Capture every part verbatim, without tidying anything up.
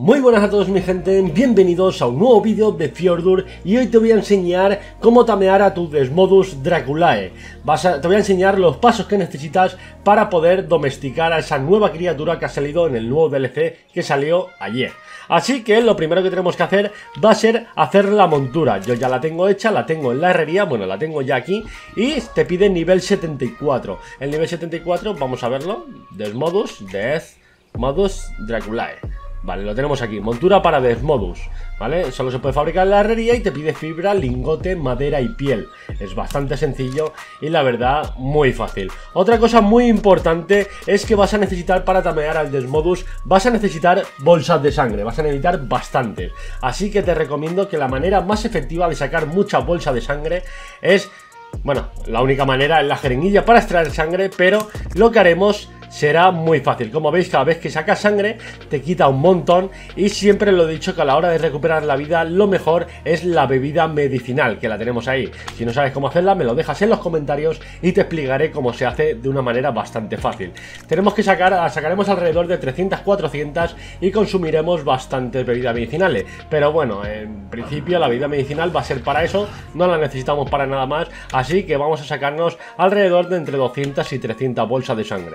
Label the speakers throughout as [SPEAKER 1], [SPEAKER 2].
[SPEAKER 1] Muy buenas a todos mi gente, bienvenidos a un nuevo vídeo de Fjordur y hoy te voy a enseñar cómo tamear a tu Desmodus Draculae. Vas a, te voy a enseñar los pasos que necesitas para poder domesticar a esa nueva criatura que ha salido en el nuevo D L C que salió ayer. Así que lo primero que tenemos que hacer va a ser hacer la montura. Yo ya la tengo hecha, la tengo en la herrería, bueno, la tengo ya aquí y te pide nivel setenta y cuatro. El nivel setenta y cuatro, vamos a verlo, Desmodus, Desmodus Draculae. Vale, lo tenemos aquí, montura para Desmodus, ¿vale? Solo se puede fabricar en la herrería y te pide fibra, lingote, madera y piel. Es bastante sencillo y la verdad muy fácil. Otra cosa muy importante es que vas a necesitar para tamear al Desmodus, vas a necesitar bolsas de sangre, vas a necesitar bastantes. Así que te recomiendo que la manera más efectiva de sacar mucha bolsa de sangre es... Bueno, la única manera es la jeringuilla para extraer sangre, pero lo que haremos será muy fácil. Como veis, cada vez que sacas sangre te quita un montón y siempre lo he dicho que a la hora de recuperar la vida lo mejor es la bebida medicinal, que la tenemos ahí. Si no sabes cómo hacerla me lo dejas en los comentarios y te explicaré cómo se hace de una manera bastante fácil. Tenemos que sacar, sacaremos alrededor de trescientas a cuatrocientas y consumiremos bastantes bebidas medicinales. Pero bueno, en principio la bebida medicinal va a ser para eso, no la necesitamos para nada más. Así que vamos a sacarnos alrededor de entre doscientas y trescientas bolsas de sangre.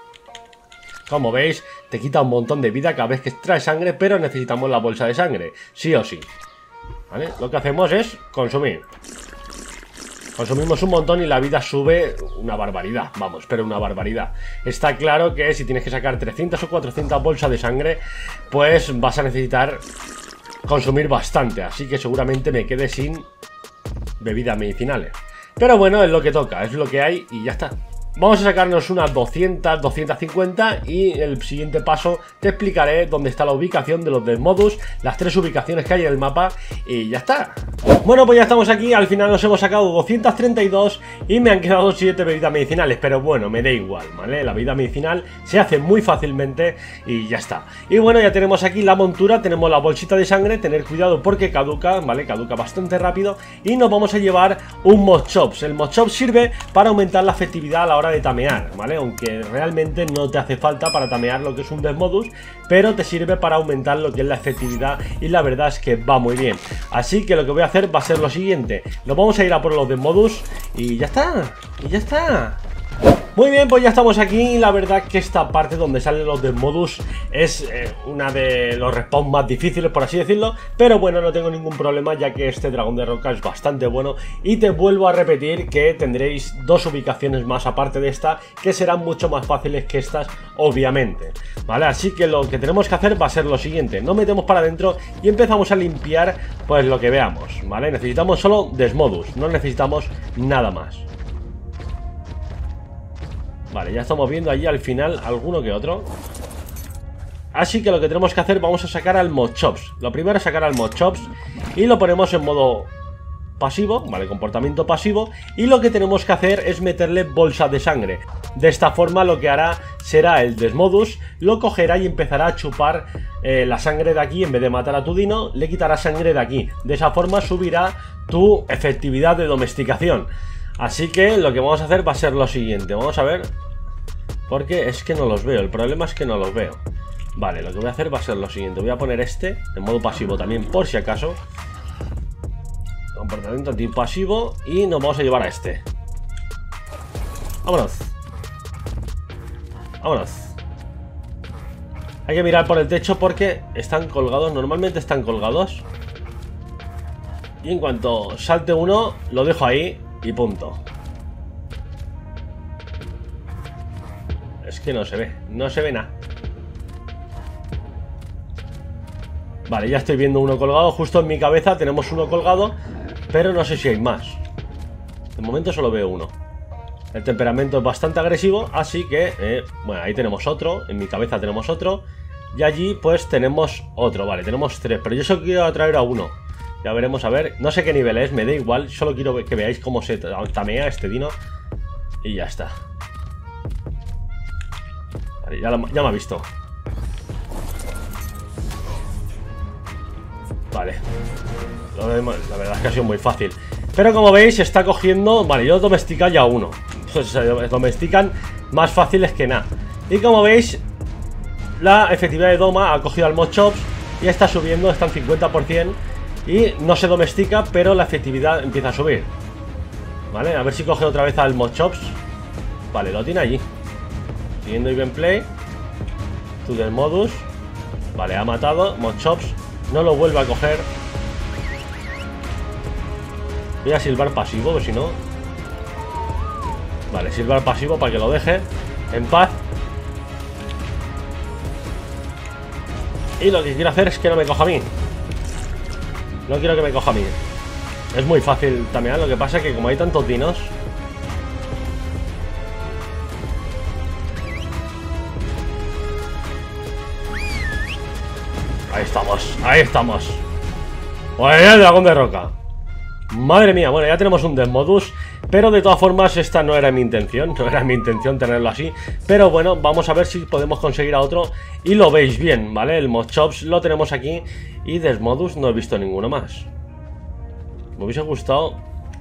[SPEAKER 1] Como veis, te quita un montón de vida cada vez que extraes sangre, pero necesitamos la bolsa de sangre, sí o sí. ¿Vale? Lo que hacemos es consumir. Consumimos un montón y la vida sube una barbaridad, vamos, pero una barbaridad. Está claro que si tienes que sacar trescientas o cuatrocientas bolsas de sangre, pues vas a necesitar consumir bastante, así que seguramente me quede sin bebidas medicinales. Pero bueno, es lo que toca, es lo que hay y ya está. Vamos a sacarnos unas doscientas, doscientas cincuenta y el siguiente paso te explicaré dónde está la ubicación de los Desmodus, las tres ubicaciones que hay en el mapa y ya está. Bueno, pues ya estamos aquí, al final nos hemos sacado doscientas treinta y dos y me han quedado siete bebidas medicinales, pero bueno, me da igual, ¿vale? La bebida medicinal se hace muy fácilmente y ya está. Y bueno, ya tenemos aquí la montura, tenemos la bolsita de sangre, tener cuidado porque caduca, ¿vale? Caduca bastante rápido y nos vamos a llevar un Moschops. El Moschops sirve para aumentar la efectividad a la hora de tamear, ¿vale? Aunque realmente no te hace falta para tamear lo que es un Desmodus, pero te sirve para aumentar lo que es la efectividad y la verdad es que va muy bien. Así que lo que voy a hacer va a ser lo siguiente, nos vamos a ir a por los Desmodus y ya está, y ya está. Muy bien, pues ya estamos aquí. La verdad que esta parte donde salen los Desmodus es eh, una de los respawns más difíciles, por así decirlo, pero bueno, no tengo ningún problema ya que este dragón de roca es bastante bueno. Y te vuelvo a repetir que tendréis dos ubicaciones más aparte de esta que serán mucho más fáciles que estas, obviamente, ¿vale? Así que lo que tenemos que hacer va a ser lo siguiente, nos metemos para adentro y empezamos a limpiar pues lo que veamos, ¿vale? Necesitamos solo Desmodus, no necesitamos nada más. Vale, ya estamos viendo allí al final alguno que otro. Así que lo que tenemos que hacer, vamos a sacar al Moschops. Lo primero es sacar al Moschops y lo ponemos en modo pasivo, vale, comportamiento pasivo. Y lo que tenemos que hacer es meterle bolsas de sangre. De esta forma lo que hará será el Desmodus, lo cogerá y empezará a chupar eh, la sangre de aquí. En vez de matar a tu dino, le quitará sangre de aquí. De esa forma subirá tu efectividad de domesticación. Así que lo que vamos a hacer va a ser lo siguiente, vamos a ver, porque es que no los veo, el problema es que no los veo. Vale, lo que voy a hacer va a ser lo siguiente, voy a poner este en modo pasivo también por si acaso. Comportamiento antipasivo y nos vamos a llevar a este. Vámonos. Vámonos. Hay que mirar por el techo porque están colgados, normalmente están colgados. Y en cuanto salte uno, lo dejo ahí y punto. Es que no se ve, no se ve nada. Vale, ya estoy viendo uno colgado. Justo en mi cabeza tenemos uno colgado, pero no sé si hay más. De momento solo veo uno. El temperamento es bastante agresivo, así que, eh, bueno, ahí tenemos otro. En mi cabeza tenemos otro. Y allí pues tenemos otro, vale, tenemos tres. Pero yo solo quiero atraer a uno. Ya veremos, a ver, no sé qué nivel es, me da igual. Solo quiero que veáis cómo se tamea este dino. Y ya está. Vale, ya, lo, ya me ha visto. Vale. Lo vemos, la verdad es que ha sido muy fácil. Pero como veis, está cogiendo... Vale, yo domestica ya uno. Se domestican más fáciles que nada. Y como veis, la efectividad de doma ha cogido al Moschops y está subiendo, está en cincuenta por ciento y no se domestica, pero la efectividad empieza a subir. Vale, a ver si coge otra vez al Moschops. Vale, lo tiene allí. Siguiendo Even Play. To the modus. Vale, ha matado. Moschops no lo vuelve a coger. Voy a silbar pasivo, pues si no. Vale, silbar pasivo para que lo deje en paz. Y lo que quiero hacer es que no me coja a mí. No quiero que me coja a mí. Es muy fácil tamear, lo que pasa es que como hay tantos dinos. Ahí estamos, ahí estamos. Pues el dragón de roca. Madre mía, bueno, ya tenemos un Desmodus. Pero de todas formas esta no era mi intención. No era mi intención tenerlo así. Pero bueno, vamos a ver si podemos conseguir a otro. Y lo veis bien, ¿vale? El Moschops lo tenemos aquí. Y Desmodus no he visto ninguno más. Me hubiese gustado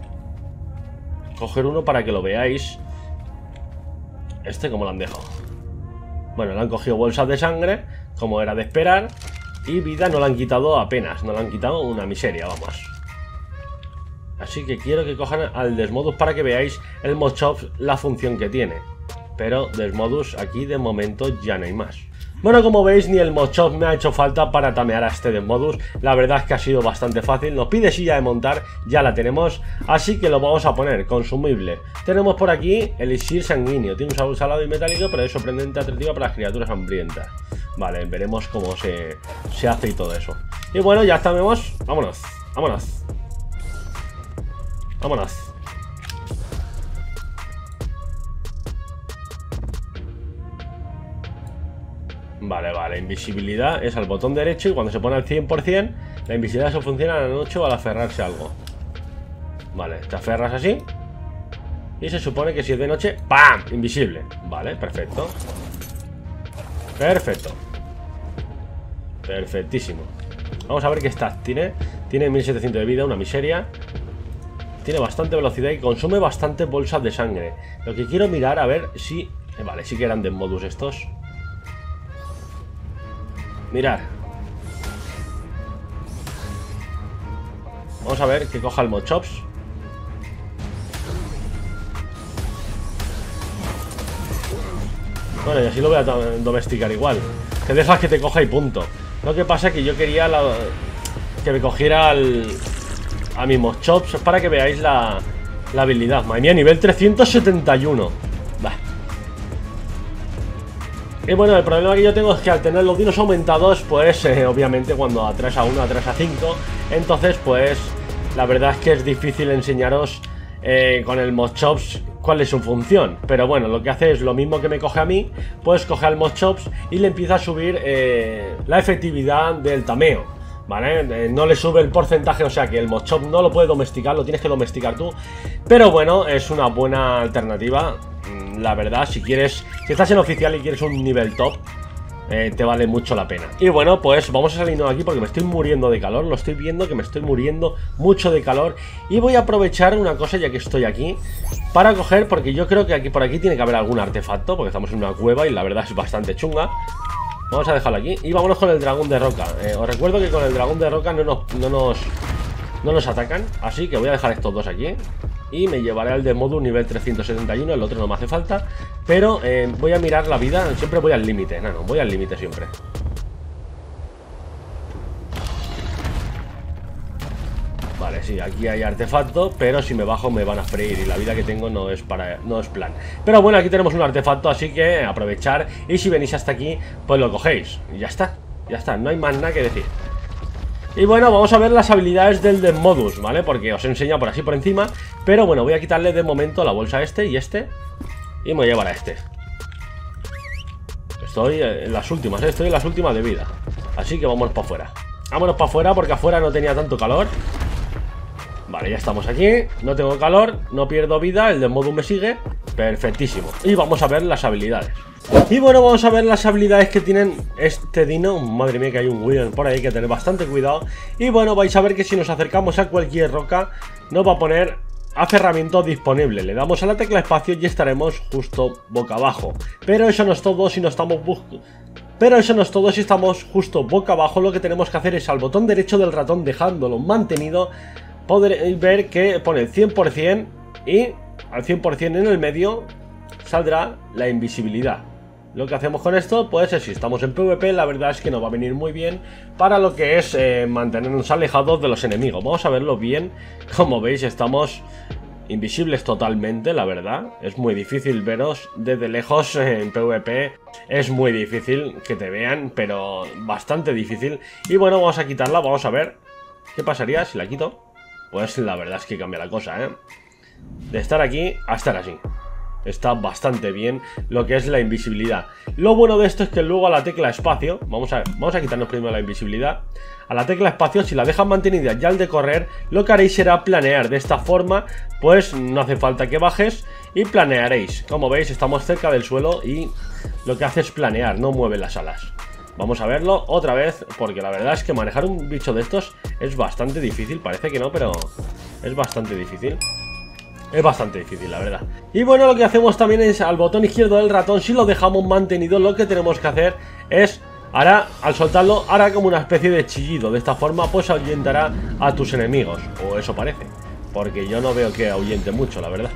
[SPEAKER 1] coger uno para que lo veáis. Este como lo han dejado. Bueno, le han cogido bolsas de sangre, como era de esperar. Y vida no le han quitado apenas. No le han quitado una miseria, vamos. Así que quiero que cojan al Desmodus para que veáis el Moschops, la función que tiene. Pero Desmodus aquí de momento ya no hay más. Bueno, como veis, ni el Moschops me ha hecho falta para tamear a este Desmodus. La verdad es que ha sido bastante fácil. Nos pide silla de montar, ya la tenemos. Así que lo vamos a poner, consumible. Tenemos por aquí elixir sanguíneo. Tiene un sabor salado y metálico, pero es sorprendente atractiva para las criaturas hambrientas. Vale, veremos cómo se, se hace y todo eso. Y bueno, ya estamos. Vámonos, vámonos. Vámonos. Vale, vale, invisibilidad es al botón derecho y cuando se pone al cien por cien la invisibilidad se funciona a la noche o al aferrarse a algo. Vale, te aferras así y se supone que si es de noche, ¡pam! Invisible. Vale, perfecto. Perfecto. Perfectísimo. Vamos a ver qué stats tiene. Tiene mil setecientos de vida, una miseria. Tiene bastante velocidad y consume bastante bolsas de sangre. Lo que quiero mirar a ver si... Eh, vale, sí que eran Desmodus estos. Mirar. Vamos a ver que coja el Moschops. Bueno, y así lo voy a domesticar igual. Te dejas que te coja y punto. Lo que pasa es que yo quería la... que me cogiera al... a mi Moschops para que veáis la, la habilidad. Madre mía, nivel trescientos setenta y uno. Bah. Y bueno, el problema que yo tengo es que al tener los dinos aumentados, pues eh, obviamente cuando atraes a uno, atraes a cinco. Entonces pues la verdad es que es difícil enseñaros eh, con el Moschops cuál es su función. Pero bueno, lo que hace es lo mismo que me coge a mí. Pues coge al Moschops y le empieza a subir eh, la efectividad del tameo. ¿Vale? Eh, no le sube el porcentaje, o sea que el Moschops no lo puede domesticar, lo tienes que domesticar tú. Pero bueno, es una buena alternativa. La verdad, si quieres, si estás en oficial y quieres un nivel top, eh, te vale mucho la pena. Y bueno, pues vamos a salirnos de aquí porque me estoy muriendo de calor. Lo estoy viendo que me estoy muriendo mucho de calor. Y voy a aprovechar una cosa ya que estoy aquí para coger, porque yo creo que aquí por aquí tiene que haber algún artefacto, porque estamos en una cueva y la verdad es bastante chunga. Vamos a dejarlo aquí y vámonos con el dragón de roca. eh, Os recuerdo que con el dragón de roca no nos, no nos no nos atacan, así que voy a dejar estos dos aquí y me llevaré al Desmodus nivel trescientos setenta y uno. El otro no me hace falta, pero eh, voy a mirar la vida. Siempre voy al límite, no, no, voy al límite siempre. Vale, sí, aquí hay artefacto, pero si me bajo me van a freír y la vida que tengo no es para no es plan. Pero bueno, aquí tenemos un artefacto, así que aprovechar y si venís hasta aquí, pues lo cogéis. Y ya está, ya está, no hay más nada que decir. Y bueno, vamos a ver las habilidades del Desmodus, ¿vale? Porque os he enseñado por así por encima. Pero bueno, voy a quitarle de momento la bolsa a este y este. Y me voy a llevar a este. Estoy en las últimas, ¿eh? Estoy en las últimas de vida. Así que vámonos para afuera. Vámonos para afuera porque afuera no tenía tanto calor. Vale, ya estamos aquí. No tengo calor, no pierdo vida. El Desmodus me sigue. Perfectísimo. Y vamos a ver las habilidades. Y bueno, vamos a ver las habilidades que tienen este dino. Madre mía que hay un Wyrm por ahí, hay que tener bastante cuidado. Y bueno, vais a ver que si nos acercamos a cualquier roca nos va a poner aferramiento disponible. Le damos a la tecla espacio y estaremos justo boca abajo. Pero eso no es todo si no estamos buscando... Pero eso no es todo. Si estamos justo boca abajo, lo que tenemos que hacer es al botón derecho del ratón, dejándolo mantenido, podréis ver que pone cien por cien y al cien por cien en el medio saldrá la invisibilidad. Lo que hacemos con esto, pues si estamos en PvP, la verdad es que nos va a venir muy bien para lo que es eh, mantenernos alejados de los enemigos. Vamos a verlo bien. Como veis, estamos invisibles totalmente, la verdad. Es muy difícil veros desde lejos eh, en PvP. Es muy difícil que te vean, pero bastante difícil. Y bueno, vamos a quitarla, vamos a ver qué pasaría si la quito. Pues la verdad es que cambia la cosa, ¿eh? De estar aquí a estar así. Está bastante bien lo que es la invisibilidad. Lo bueno de esto es que luego a la tecla espacio, vamos a, vamos a quitarnos primero la invisibilidad. A la tecla espacio, si la dejan mantenida ya al de correr, lo que haréis será planear. De esta forma, pues no hace falta que bajes y planearéis. Como veis, estamos cerca del suelo y lo que hace es planear, no mueve las alas. Vamos a verlo otra vez, porque la verdad es que manejar un bicho de estos es bastante difícil. Parece que no, pero es bastante difícil. Es bastante difícil, la verdad. Y bueno, lo que hacemos también es al botón izquierdo del ratón, si lo dejamos mantenido, lo que tenemos que hacer es, hará, al soltarlo, hará como una especie de chillido. De esta forma, pues ahuyentará a tus enemigos. O eso parece. Porque yo no veo que ahuyente mucho, la verdad.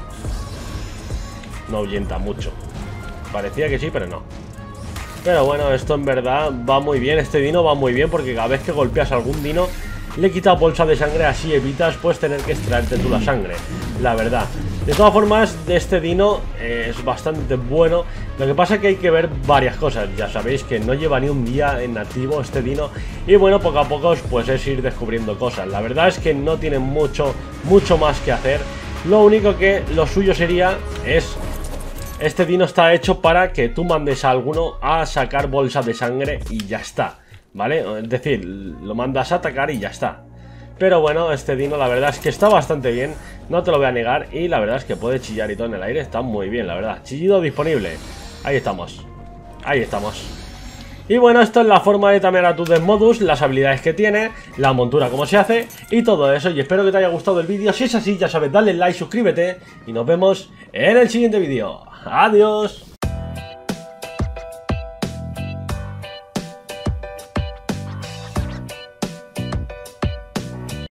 [SPEAKER 1] No ahuyenta mucho. Parecía que sí, pero no. Pero bueno, esto en verdad va muy bien. Este dino va muy bien porque cada vez que golpeas a algún dino le quita bolsa de sangre, así evitas pues tener que extraerte tú la sangre, la verdad. De todas formas, de este dino eh, es bastante bueno. Lo que pasa es que hay que ver varias cosas. Ya sabéis que no lleva ni un día en activo este dino. Y bueno, poco a poco pues es ir descubriendo cosas. La verdad es que no tiene mucho, mucho más que hacer. Lo único que lo suyo sería es... Este dino está hecho para que tú mandes a alguno a sacar bolsa de sangre y ya está, ¿vale? Es decir, lo mandas a atacar y ya está. Pero bueno, este dino la verdad es que está bastante bien, no te lo voy a negar. Y la verdad es que puede chillar y todo en el aire, está muy bien, la verdad. Chillido disponible, ahí estamos. Ahí estamos. Y bueno, esto es la forma de tamear a tu Desmodus, las habilidades que tiene, la montura cómo se hace y todo eso. Y espero que te haya gustado el vídeo. Si es así, ya sabes, dale like, suscríbete y nos vemos en el siguiente vídeo. Adiós.